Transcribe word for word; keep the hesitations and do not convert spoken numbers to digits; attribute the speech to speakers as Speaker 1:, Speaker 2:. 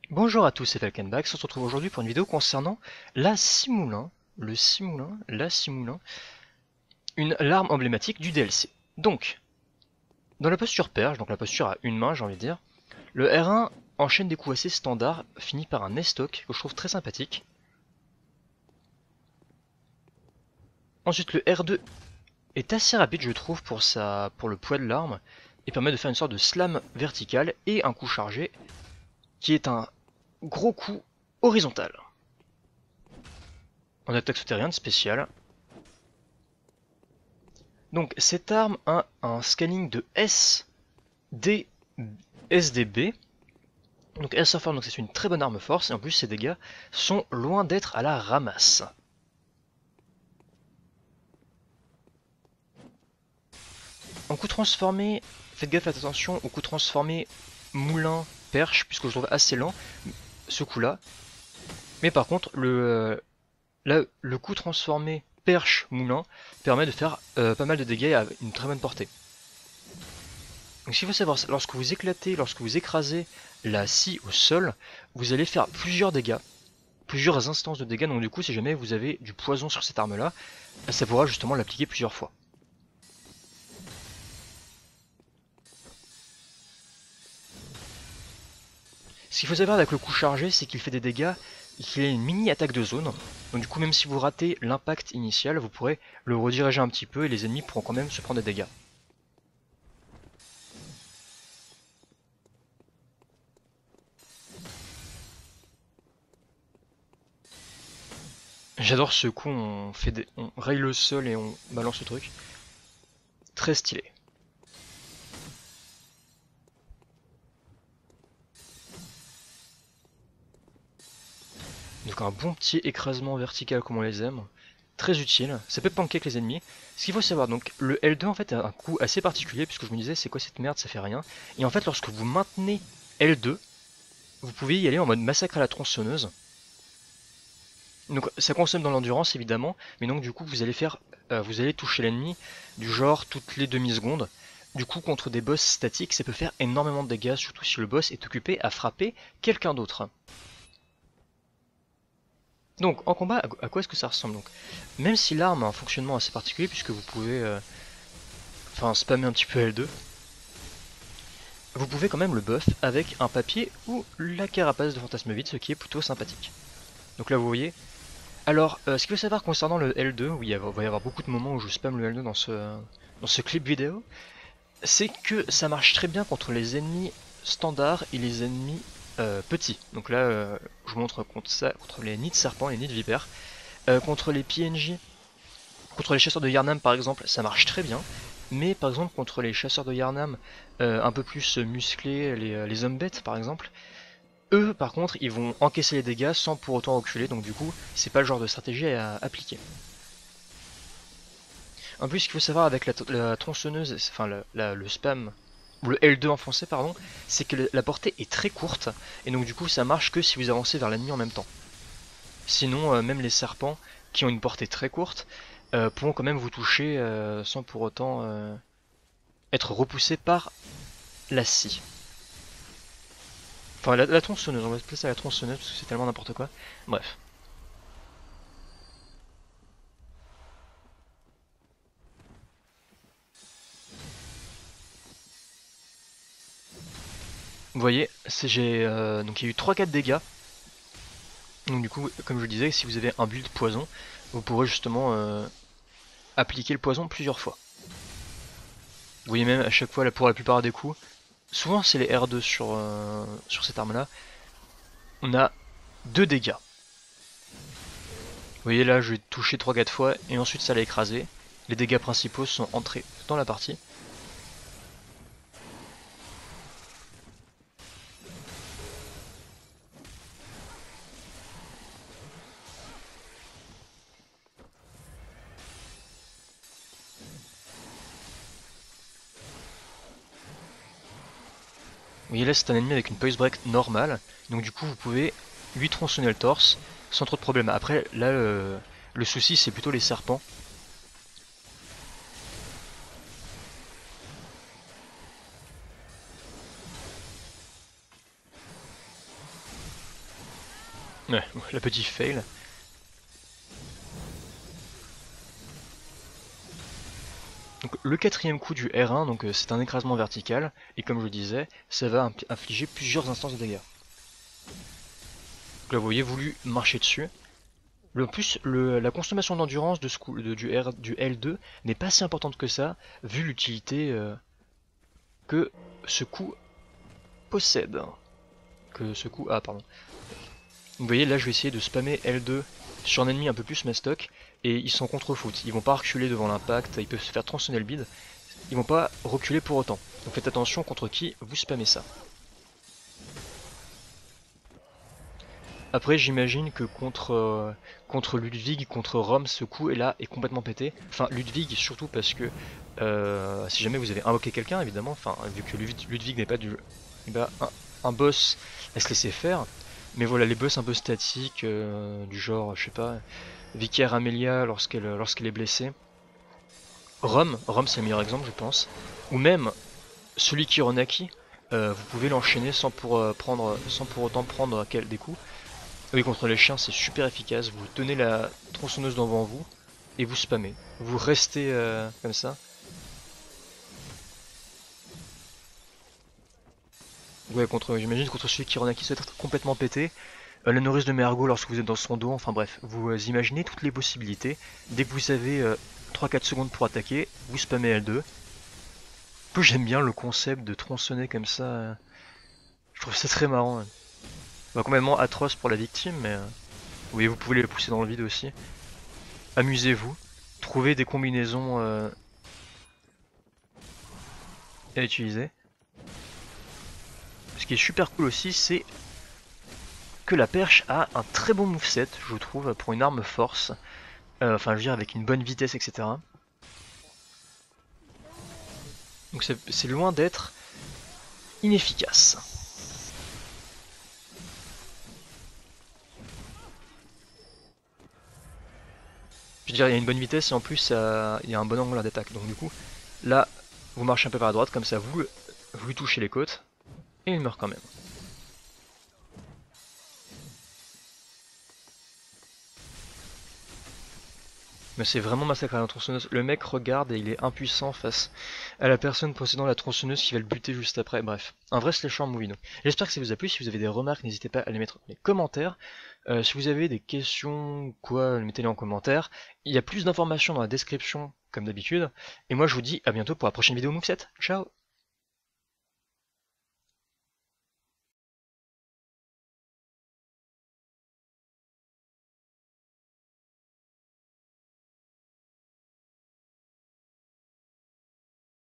Speaker 1: Bonjour à tous, c'est Falkenbach, on se retrouve aujourd'hui pour une vidéo concernant la Simoulin, le Simoulin, la Simoulin, une l'arme emblématique du D L C. Donc, dans la posture perche, donc la posture à une main j'ai envie de dire, le R un enchaîne des coups assez standards, finit par un estoc que je trouve très sympathique. Ensuite le R deux est assez rapide je trouve pour, sa, pour le poids de l'arme, et permet de faire une sorte de slam vertical et un coup chargé, qui est un gros coup horizontal. En attaque souterraine spéciale. Donc cette arme a un scanning de S D B. Donc S R donc c'est une très bonne arme force et en plus ses dégâts sont loin d'être à la ramasse. En coup transformé, faites gaffe, faites attention au coup transformé moulin perche puisque je trouve assez lent ce coup là. Mais par contre le, là, le coup transformé perche moulin permet de faire euh, pas mal de dégâts à une très bonne portée. Donc ce qu'il faut savoir, lorsque vous éclatez, lorsque vous écrasez la scie au sol, vous allez faire plusieurs dégâts, plusieurs instances de dégâts, donc du coup si jamais vous avez du poison sur cette arme là, ça pourra justement l'appliquer plusieurs fois. Ce qu'il faut savoir avec le coup chargé, c'est qu'il fait des dégâts, qu'il a une mini attaque de zone, donc du coup même si vous ratez l'impact initial, vous pourrez le rediriger un petit peu et les ennemis pourront quand même se prendre des dégâts. J'adore ce coup, on, fait des... on raye le sol et on balance le truc. Très stylé. Donc un bon petit écrasement vertical comme on les aime. Très utile, ça peut pancake les ennemis. Ce qu'il faut savoir, donc le L deux en fait a un coup assez particulier puisque je me disais c'est quoi cette merde, ça fait rien. Et en fait lorsque vous maintenez L deux, vous pouvez y aller en mode massacre à la tronçonneuse. Donc ça consomme dans l'endurance évidemment, mais donc du coup vous allez faire, euh, vous allez toucher l'ennemi du genre toutes les demi-secondes. Du coup contre des boss statiques ça peut faire énormément de dégâts, surtout si le boss est occupé à frapper quelqu'un d'autre. Donc en combat, à quoi est-ce que ça ressemble donc? Même si l'arme a un fonctionnement assez particulier puisque vous pouvez euh, enfin spammer un petit peu L deux, vous pouvez quand même le buff avec un papier ou la carapace de Fantasmevide, ce qui est plutôt sympathique. Donc là vous voyez. Alors euh, ce qu'il faut savoir concernant le L deux, où il va y avoir beaucoup de moments où je spam le L deux dans ce, dans ce clip vidéo, c'est que ça marche très bien contre les ennemis standards et les ennemis euh, petits. Donc là euh, je vous montre contre ça, contre les nids de serpents, les nids de vipères. Euh, contre les P N J, contre les chasseurs de Yarnam par exemple, ça marche très bien. Mais par exemple contre les chasseurs de Yarnam euh, un peu plus musclés, les, les hommes bêtes par exemple, eux par contre ils vont encaisser les dégâts sans pour autant reculer, donc du coup c'est pas le genre de stratégie à appliquer. En plus ce qu'il faut savoir avec la, la tronçonneuse, enfin la, la, le spam, ou le L deux enfoncé pardon, c'est que la portée est très courte, et donc du coup ça marche que si vous avancez vers l'ennemi en même temps. Sinon euh, même les serpents qui ont une portée très courte euh, pourront quand même vous toucher euh, sans pour autant euh, être repoussés par la scie. Enfin la, la tronçonneuse, on va se placer à la tronçonneuse parce que c'est tellement n'importe quoi. Bref. Vous voyez, j'ai euh, donc il y a eu trois quatre dégâts. Donc du coup, comme je le disais, si vous avez un build poison, vous pourrez justement euh, appliquer le poison plusieurs fois. Vous voyez même à chaque fois, là, pour la plupart des coups, souvent c'est les R deux sur, euh, sur cette arme là, on a deux dégâts. Vous voyez là, je vais toucher trois quatre fois et ensuite ça l'a écrasé. Les dégâts principaux sont entrés dans la partie. Vous voyez là c'est un ennemi avec une Poise Break normale, donc du coup vous pouvez lui tronçonner le torse sans trop de problème. Après là le, le souci c'est plutôt les serpents. Ouais, la petite fail. Donc, le quatrième coup du R un, donc euh, c'est un écrasement vertical, et comme je le disais, ça va infliger plusieurs instances de dégâts. Donc là vous voyez, voulu marcher dessus. Le plus, le, la consommation d'endurance de ce coup, de, du, R, du L deux n'est pas si importante que ça, vu l'utilité euh, que ce coup possède. Que ce coup a, pardon. Vous voyez, là je vais essayer de spammer L deux sur un ennemi un peu plus mastoc, et ils sont contre-foot. Ils vont pas reculer devant l'impact, ils peuvent se faire tronçonner le bide, ils vont pas reculer pour autant. Donc faites attention contre qui vous spammez ça. Après j'imagine que contre, euh, contre Ludwig, contre Rome, ce coup est là est complètement pété. Enfin Ludwig surtout parce que euh, si jamais vous avez invoqué quelqu'un évidemment, enfin vu que Ludwig n'est pas du eh ben, un, un boss à se laisser faire. Mais voilà les boss un peu statiques euh, du genre je sais pas Vicaire Amelia lorsqu'elle lorsqu'elle est blessée. Rome, Rome c'est le meilleur exemple je pense. Ou même celui qui Ronaki, euh, vous pouvez l'enchaîner sans pour euh, prendre sans pour autant prendre quel, des coups. Oui, contre les chiens, c'est super efficace. Vous tenez la tronçonneuse devant vous et vous spammez. Vous restez euh, comme ça. Ouais, contre, j'imagine contre celui qui Ronaki souhaite être complètement pété. Euh, la nourrice de Mergo lorsque vous êtes dans son dos. Enfin bref, vous euh, imaginez toutes les possibilités. Dès que vous avez euh, trois quatre secondes pour attaquer, vous spammez L deux. En plus, j'aime bien le concept de tronçonner comme ça. euh. Je trouve ça très marrant. hein. Bah, complètement atroce pour la victime, mais euh, oui, vous pouvez les pousser dans le vide aussi. Amusez-vous. Trouvez des combinaisons euh, à utiliser. Ce qui est super cool aussi, c'est que la perche a un très bon moveset, je trouve, pour une arme force. Euh, enfin, je veux dire, avec une bonne vitesse, et cetera. Donc c'est loin d'être inefficace. Je veux dire, il y a une bonne vitesse et en plus, ça, il y a un bon angle d'attaque. Donc du coup, là, vous marchez un peu par la droite, comme ça, vous, vous lui touchez les côtes, et il meurt quand même. Mais c'est vraiment massacré à la tronçonneuse. Le mec regarde et il est impuissant face à la personne possédant la tronçonneuse qui va le buter juste après. Bref, un vrai slasher movie. J'espère que ça vous a plu. Si vous avez des remarques, n'hésitez pas à les mettre dans les commentaires. Euh, si vous avez des questions, quoi, mettez-les en commentaire. Il y a plus d'informations dans la description, comme d'habitude. Et moi, je vous dis à bientôt pour la prochaine vidéo moveset. Ciao!